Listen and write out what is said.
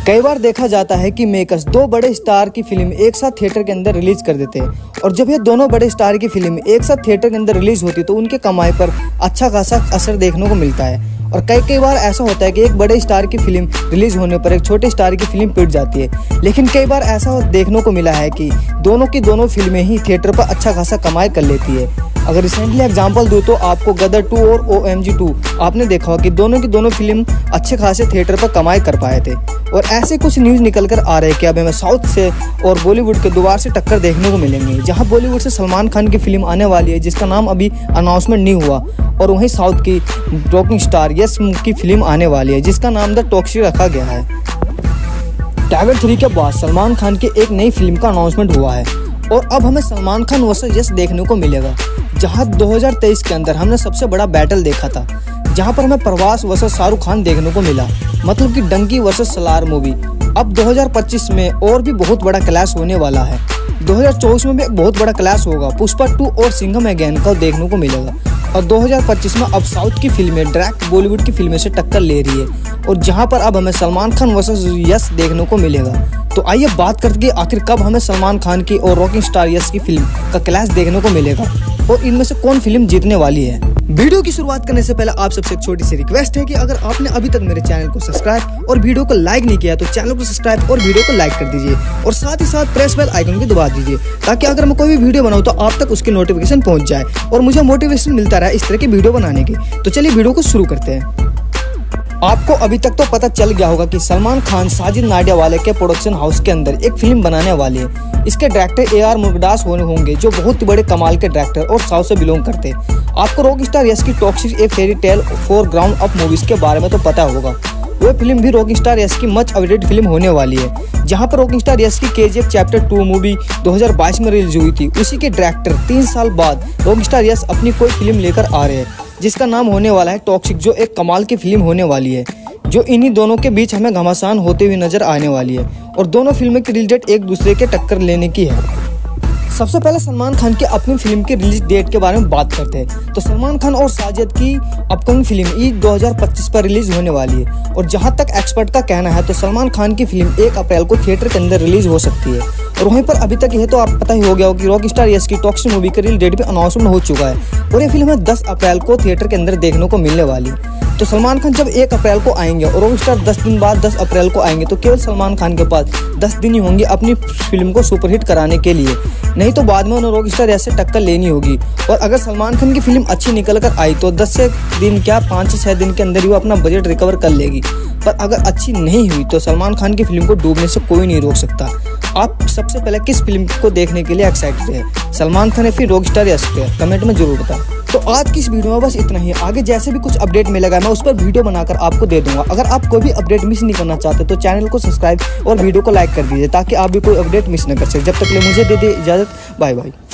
कई बार देखा जाता है कि मेकर्स दो बड़े स्टार की फिल्म एक साथ थिएटर के अंदर रिलीज कर देते हैं और जब ये दोनों बड़े स्टार की फिल्म एक साथ थिएटर के अंदर रिलीज होती है तो उनके कमाई पर अच्छा खासा असर देखने को मिलता है। और कई बार ऐसा होता है कि एक बड़े स्टार की फिल्म रिलीज होने पर एक छोटे स्टार की फिल्म पिट जाती है, लेकिन कई बार ऐसा देखने को मिला है कि दोनों की दोनों फिल्में ही थिएटर पर अच्छा खासा कमाई कर लेती है। अगर रिसेंटली एग्जांपल दूं तो आपको गदर 2 और OMG 2 आपने देखा हो कि दोनों की दोनों फिल्म अच्छे खासे थिएटर पर कमाई कर पाए थे। और ऐसे कुछ न्यूज़ निकल कर आ रहे हैं कि अब हमें साउथ से और बॉलीवुड के दोबारा से टक्कर देखने को मिलेंगे, जहां बॉलीवुड से सलमान खान की फिल्म आने वाली है जिसका नाम अभी अनाउंसमेंट नहीं हुआ, और वहीं साउथ की रॉकिंग स्टार यस की फिल्म आने वाली है जिसका नाम द टॉक्सिक रखा गया है। टाइगर 3 के बाद सलमान खान की एक नई फिल्म का अनाउंसमेंट हुआ है और अब हमें सलमान खान वर्सेस यस देखने को मिलेगा, जहां 2023 के अंदर हमने सबसे बड़ा बैटल देखा था जहां पर हमें प्रभास वर्सेस शाहरुख खान देखने को मिला, मतलब कि डंकी वर्सेस सलार मूवी। अब 2025 में और भी बहुत बड़ा क्लैश होने वाला है। 2024 में भी एक बहुत बड़ा क्लैश होगा, पुष्पा 2 और सिंघम अगेन का देखने को मिलेगा। और 2025 में अब साउथ की फिल्में डायरेक्ट बॉलीवुड की फिल्में से टक्कर ले रही है और जहां पर अब हमें सलमान खान वर्सेस यस देखने को मिलेगा। तो आइए बात करते हैं आखिर कब हमें सलमान खान की और रॉकिंग स्टार यस की फिल्म का क्लैश देखने को मिलेगा और इनमें से कौन फिल्म जीतने वाली है। वीडियो की शुरुआत करने से पहले आप सबसे एक छोटी सी रिक्वेस्ट है कि अगर आपने अभी तक मेरे चैनल को सब्सक्राइब और वीडियो को लाइक नहीं किया तो चैनल को सब्सक्राइब और वीडियो को लाइक कर दीजिए और साथ ही साथ प्रेस बेल आइकन को दबा दीजिए ताकि अगर मैं कोई भी वीडियो बनाऊं तो आप तक उसकी नोटिफिकेशन पहुंच जाए और मुझे मोटिवेशन मिलता रहे इस तरह की वीडियो बनाने की। तो चलिए वीडियो को शुरू करते हैं। आपको अभी तक तो पता चल गया होगा कि सलमान खान साजिद नाडियावाला के प्रोडक्शन हाउस के अंदर एक फिल्म बनाने वाले हैं। इसके डायरेक्टर AR मुरुगदास होंगे जो बहुत बड़े कमाल के डायरेक्टर और साउथ से बिलोंग करते हैं। आपको रॉक स्टार यस की Toxic a fairy tale for grown ups movies के बारे में तो पता होगा। वो फिल्म भी रॉक स्टार यस की मच अवेटेड फिल्म होने वाली है, जहां पर रॉक स्टार यस की KGF चैप्टर 2 मूवी 2022 में रिलीज हुई थी। उसी के डायरेक्टर 3 साल बाद रॉक स्टार यस अपनी कोई फिल्म लेकर आ रहे हैं जिसका नाम होने वाला है टॉक्सिक, जो एक कमाल की फिल्म होने वाली है जो इन्हीं दोनों के बीच हमें घमासान होते हुए नजर आने वाली है। और दोनों फिल्मों की रिलीज डेट एक दूसरे के टक्कर लेने की है। सबसे पहले सलमान खान की अपनी फिल्म की रिलीज डेट के बारे में बात करते हैं तो सलमान खान और साजिद की अपकमिंग फिल्म ईद 2025 पर रिलीज होने वाली है और जहां तक एक्सपर्ट का कहना है तो सलमान खान की फिल्म 1 अप्रैल को थिएटर के अंदर रिलीज हो सकती है। और वहीं पर अभी तक यह तो आप पता ही हो गया हो कि रॉक स्टार यस की टॉक्सिक मूवी की रिलीज डेट भी अनाउंसमेंट हो चुका है और ये फिल्म 10 अप्रैल को थिएटर के अंदर देखने को मिलने वाली है। तो सलमान खान जब 1 अप्रैल को आएंगे और रॉक स्टार 10 दिन बाद 10 अप्रैल को आएंगे तो केवल सलमान खान के पास 10 दिन ही होंगे अपनी फिल्म को सुपरहिट कराने के लिए, नहीं तो बाद में उन्हें रॉक स्टार यस से टक्कर लेनी होगी। और अगर सलमान खान की फिल्म अच्छी निकल कर आई तो 10 से दिन क्या 5 से 6 दिन के अंदर ही वो अपना बजट रिकवर कर लेगी, पर अगर अच्छी नहीं हुई तो सलमान खान की फिल्म को डूबने से कोई नहीं रोक सकता। आप सबसे पहले किस फिल्म को देखने के लिए एक्साइटेड है, सलमान खान या फिर रॉक स्टार यस पे, कमेंट में जरूर बताएं। तो आज की इस वीडियो में बस इतना ही। आगे जैसे भी कुछ अपडेट मिलेगा मैं उस पर वीडियो बनाकर आपको दे दूंगा। अगर आप कोई भी अपडेट मिस नहीं करना चाहते तो चैनल को सब्सक्राइब और वीडियो को लाइक कर दीजिए ताकि आप भी कोई अपडेट मिस न कर सके। जब तक के लिए मुझे दे दे इजाजत, बाय बाय।